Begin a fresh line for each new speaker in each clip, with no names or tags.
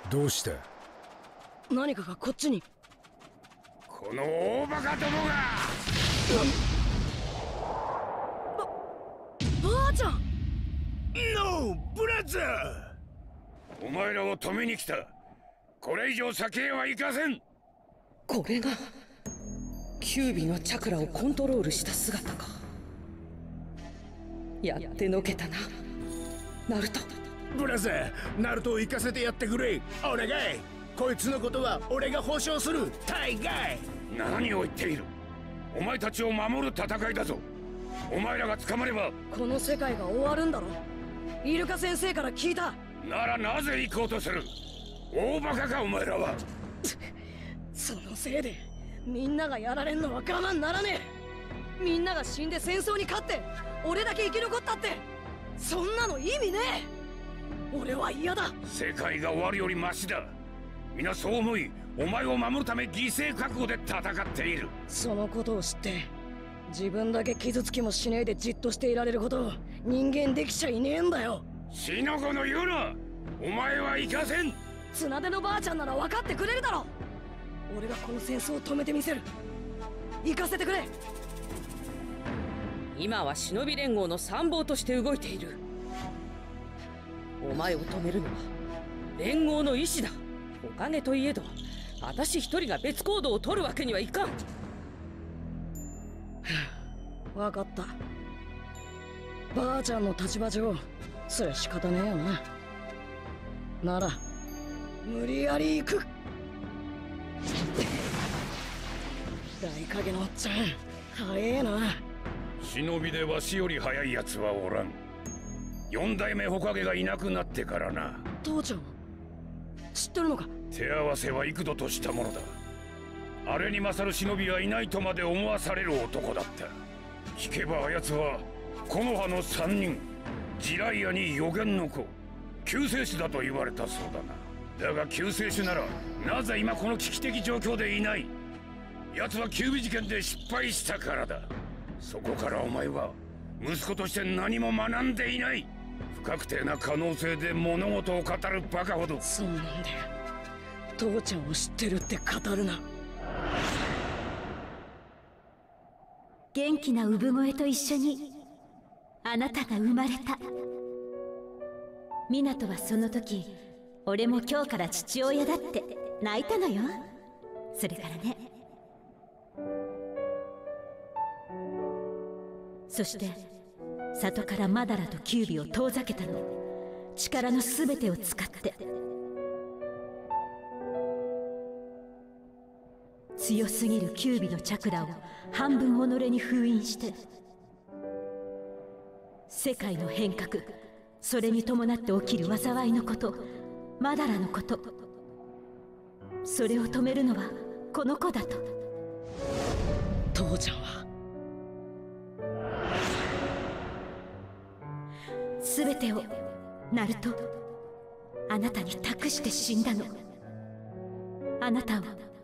どうした？
何かがこっちに。
この大バカどもが。
ばあちゃん。
ノーブラザー。お前らを止めに来た。これ以上先へは行かせん。
これがキュービのチャクラをコントロールした姿か。やってのけたな、ナルト。
ブラザー、ナルトを行かせてやってくれ。お願い。こいつのことは俺が保証する。大概。
何を言っている。お前たちを守る戦いだぞ。お前らが捕まれば
この世界が終わるんだろ。イルカ先生から聞いた。
ならなぜ行こうとする。大バカかお前らは。
そのせいでみんながやられんのは我慢ならねえ。みんなが死んで戦争に勝って俺だけ生き残ったって、そんなの意味ねえ。俺は嫌だ。
世界が終わるよりマシだ。皆そう思い、お前を守るため犠牲覚悟で戦っている。
そのことを知って自分だけ傷つきもしねえでじっとしていられることを人間できちゃいねえんだよ。
死の子の言うな。お前は行かせん。
綱手のばあちゃんなら分かってくれるだろ。俺がこの戦争を止めてみせる。行かせてくれ。今は忍び連合の参謀として動いている。お前を止めるのは連合の意志だ。おかげといえど私一人が別行動を取るわけにはいかん。分かった。ばあちゃんの立場上そりゃ仕方ねえよな。なら無理やり行く。大影のおっちゃん早えな。
忍びでわしより早いやつはおらん。四代目火影がいなくなってからな。
父ちゃん知ってるのか。
手合わせは幾度としたものだ。あれに勝る忍びはいないとまで思わされる男だった。聞けばあやつは木の葉の3人、ジライアに予言の子、救世主だと言われたそうだな。だが救世主ならなぜ今この危機的状況でいない。奴は九尾事件で失敗したからだ。そこからお前は息子として何も学んでいない。不確定な可能性で物事を語るバカほど。
そうなんだよ。父ちゃんを知ってるって語るな。
元気な産声と一緒にあなたが生まれた。湊はその時、俺も今日から父親だって泣いたのよ。それからね。そして里からマダラとキュービを遠ざけたの。力の全てを使って。強すぎるキュービのチャクラを半分己に封印して、世界の変革、それに伴って起きる災いのこと、マダラのこと、それを止めるのはこの子だと。
父ちゃんは
全てをナルト、あなたに託して死んだの。あなたを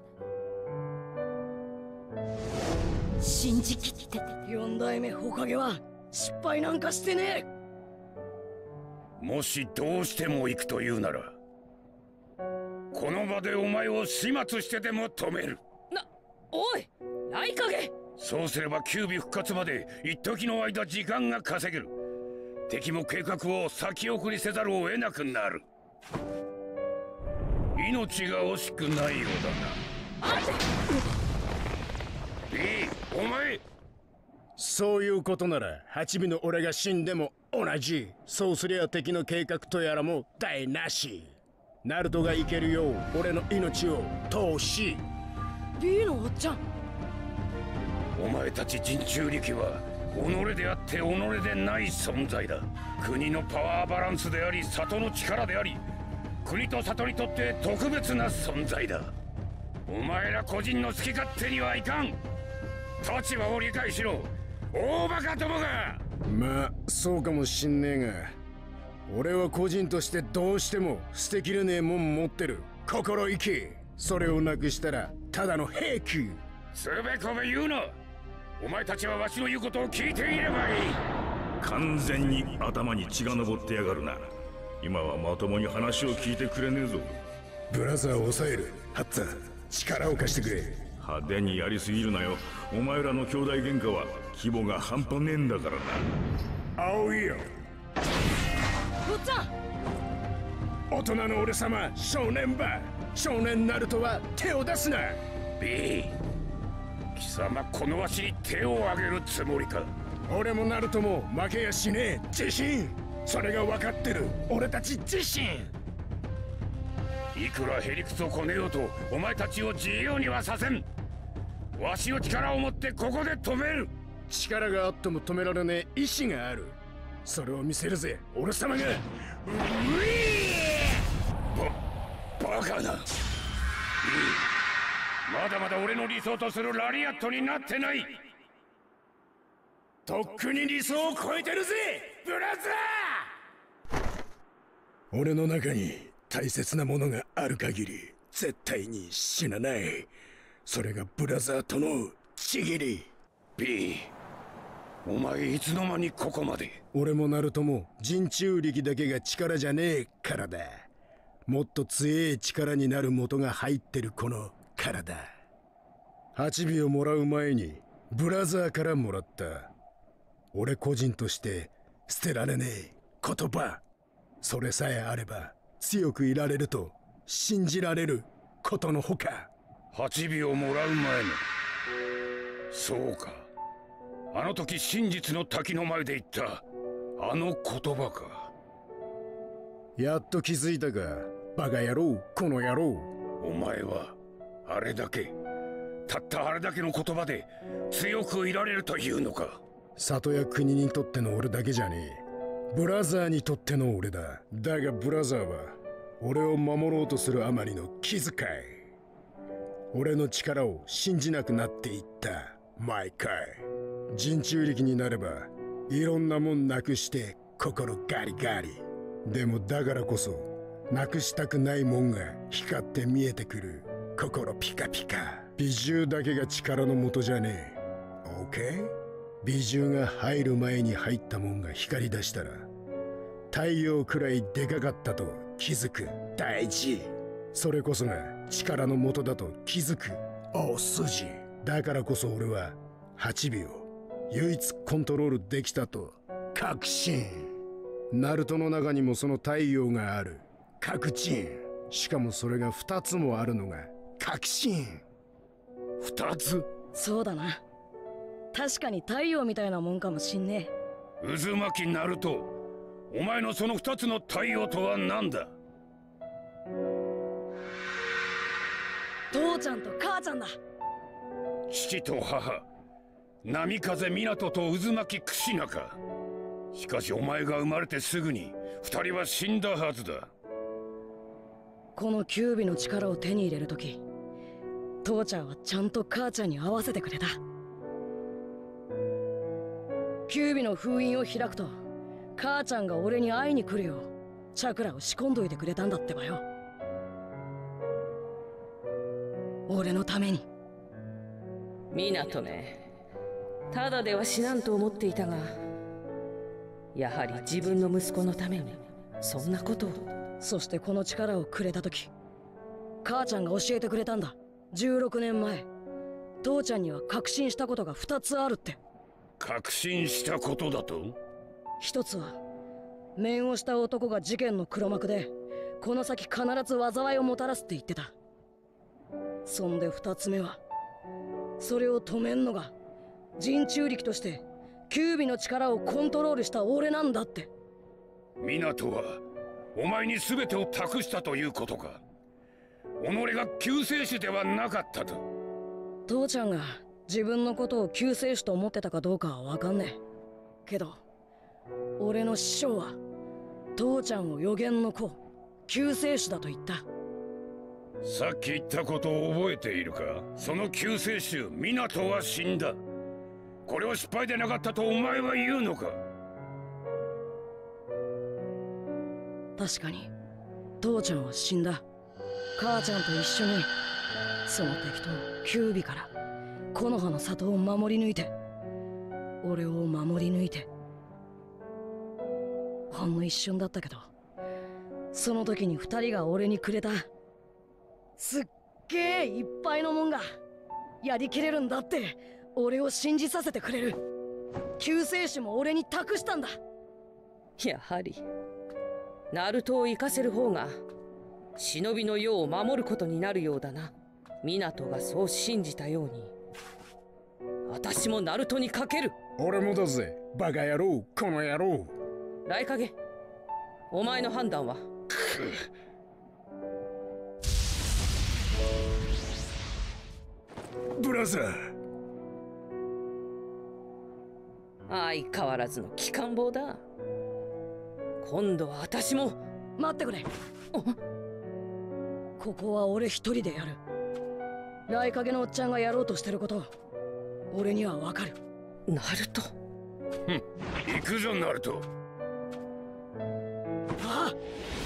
信じきって。
四代目火影は失敗なんかしてね
え。もしどうしても行くというならこの場でお前を始末してでも止める。
おい雷影。
そうすれば九尾復活まで一時の間時間が稼げる。敵も計画を先送りせざるを得なくなる。命が惜しくないようだな。お前。
そういうことなら八尾の俺が死んでも同じ。そうすりゃ敵の計画とやらも台無し。ナルトが生けるよう俺の命を投資。
B のおっちゃん。
お前たち人中力は己であって己でない存在だ。国のパワーバランスであり里の力であり、国と里にとって特別な存在だ。お前ら個人の好き勝手にはいかん。立場を理解しろ、大バカどもが。
まあそうかもしんねえが、俺は個人としてどうしても捨てきれねえもん持ってる。心意気。それをなくしたらただの兵器。
つべこべ言うな。お前たちはわしの言うことを聞いていればいい。
完全に頭に血が上ってやがるな。今はまともに話を聞いてくれねえぞ。
ブラザーを抑える。ハッツァ、力を貸してくれ。
派手にやりすぎるなよ。お前らの兄弟喧嘩は規模が半端ねえんだからな。
青いよ。
おっちゃん。
大人の俺様、少年ば少年ナルトは手を出すな。
B、 貴様このわしに手を挙げるつもりか。
俺もナルトも負けやしねえ。自信、それが分かってる。俺たち自信。
いくらへりくつをこねようとお前たちを自由にはさせん。わしの力を持ってここで止める。
力があっても止められねえ意志がある。それを見せるぜ、俺様が。
バカな。まだまだ俺の理想とするラリアットになってない。
とっくに理想を超えてるぜ、ブラザー。俺の中に大切なものがある限り絶対に死なない。それがブラザーとのちぎり。
B、 お前いつの間にここまで。
俺もナルトも人中力だけが力じゃねえからだ。もっと強え力になる元が入ってるこの体。8尾をもらう前にブラザーからもらった。俺個人として捨てられねえ言葉。それさえあれば強くいられると信じられることのほか。
8尾をもらう前の。そうか、あの時真実の滝の前で言ったあの言葉か。
やっと気づいたか、バカ野郎、この野郎。
お前はあれだけ、たったあれだけの言葉で強くいられるというのか。
里や国にとっての俺だけじゃねえ、ブラザーにとっての俺だ。だがブラザーは俺を守ろうとするあまりの気遣い、俺の力を信じなくなっていった毎回。人中力になればいろんなもんなくして心ガリガリ。でもだからこそなくしたくないもんが光って見えてくる心ピカピカ。美獣だけが力の元じゃねえ。 OK？ 美獣が入る前に入ったもんが光り出したら太陽くらいでかかったと気づく。大事。それこそが力の元だと気づく大筋。だからこそ俺は8尾を唯一コントロールできたと確信。ナルトの中にもその太陽がある。確信。しかもそれが2つもあるのが確信。
2つ？
そうだな、確かに太陽みたいなもんかもしんねえ。
渦巻きナルト、お前のその2つの太陽とは何だ？
父ちゃんと母ちゃんだ。
父と母、波風湊と渦巻き櫛中。しかしお前が生まれてすぐに2人は死んだはずだ。
このキュービの力を手に入れるとき、父ちゃんはちゃんと母ちゃんに合わせてくれた。キュービの封印を開くと母ちゃんが俺に会いに来るようチャクラを仕込んどいてくれたんだってばよ。俺のために。
湊め、ただでは死なんと思っていたが、やはり自分の息子のためにそんなことを。
そしてこの力をくれた時、母ちゃんが教えてくれたんだ。16年前、父ちゃんには確信したことが2つあるって。
確信したことだと？
一つは面をした男が事件の黒幕で、この先必ず災いをもたらすって言ってた。そんで2つ目は、それを止めんのが人中力としてキュービの力をコントロールした俺なんだって。
湊はお前に全てを託したということか。己が救世主ではなかったと。
父ちゃんが自分のことを救世主と思ってたかどうかは分かんねえけど、俺の師匠は父ちゃんを予言の子、救世主だと言った。
さっき言ったことを覚えているか？その救世主湊は死んだ。これは失敗でなかったとお前は言うのか？
確かに父ちゃんは死んだ。母ちゃんと一緒にその敵とキュービから木の葉の里を守り抜いて、俺を守り抜いて。ほんの一瞬だったけど、その時に2人が俺にくれたすっげえいっぱいのもんがやりきれるんだって俺を信じさせてくれる。救世主も俺に託したんだ。
やはりナルトを生かせる方が忍びの世を守ることになるようだな。湊がそう信じたように私もナルトにかける。
俺もだぜ、バカ野郎、この野郎。
ライカゲ、お前の判断は？
ブラザー。
相変わらずの機関棒だ。今度は私も。
待ってくれ。ここは俺一人でやる。ライカゲのおっちゃんがやろうとしてること俺にはわかる。
ナルト。
行くぞナルト。
ああ、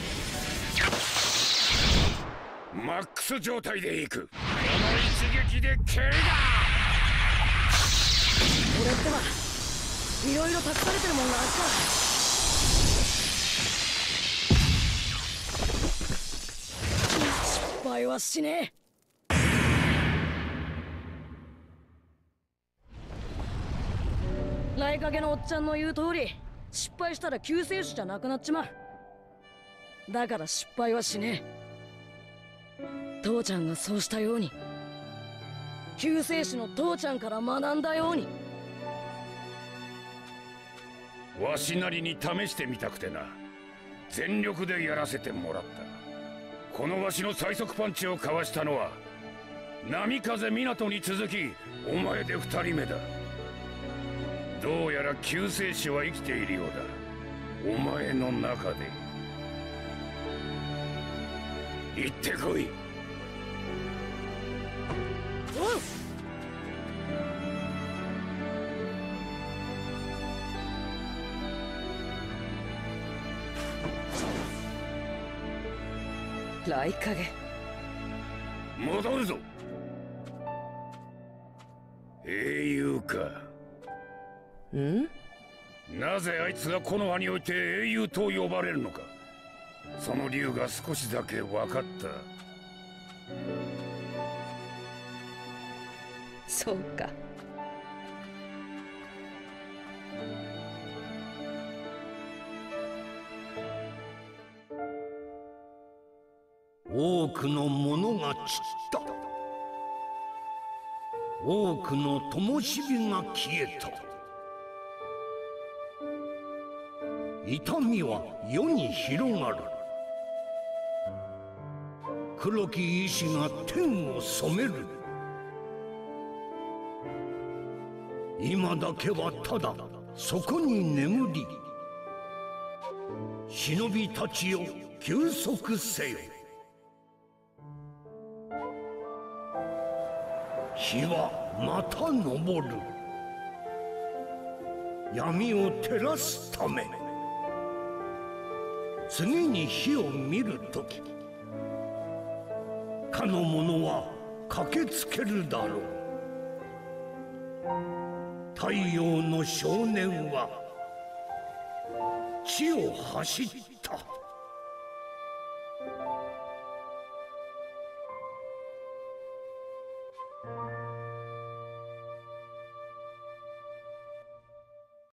マックス状態で行く。この一撃で蹴りだ。
俺ってはいろいろ託されてるもんがあるさ。失敗はしねえ。ライカゲのおっちゃんの言う通り失敗したら救世主じゃなくなっちまう。だから失敗はしねえ。父ちゃんがそうしたように、救世主の父ちゃんから学んだように。
わしなりに試してみたくてな、全力でやらせてもらった。このわしの最速パンチをかわしたのは波風湊に続きお前で2人目だ。どうやら救世主は生きているようだ、お前の中で。行ってこい。
おう。
ライカゲ、
戻るぞ。英雄か。
ん？
なぜあいつがこの葉において英雄と呼ばれるのか、その理由が少しだけ分かった。
そうか。
多くの者が散った。多くの灯火が消えた。痛みは世に広がる。黒き意志が天を染める。今だけはただそこに眠り、忍びたちよ休息せよ。日はまた昇る。闇を照らすため。次に火を見るとき、かの者は駆けつけるだろう。太陽の少年は地を走った。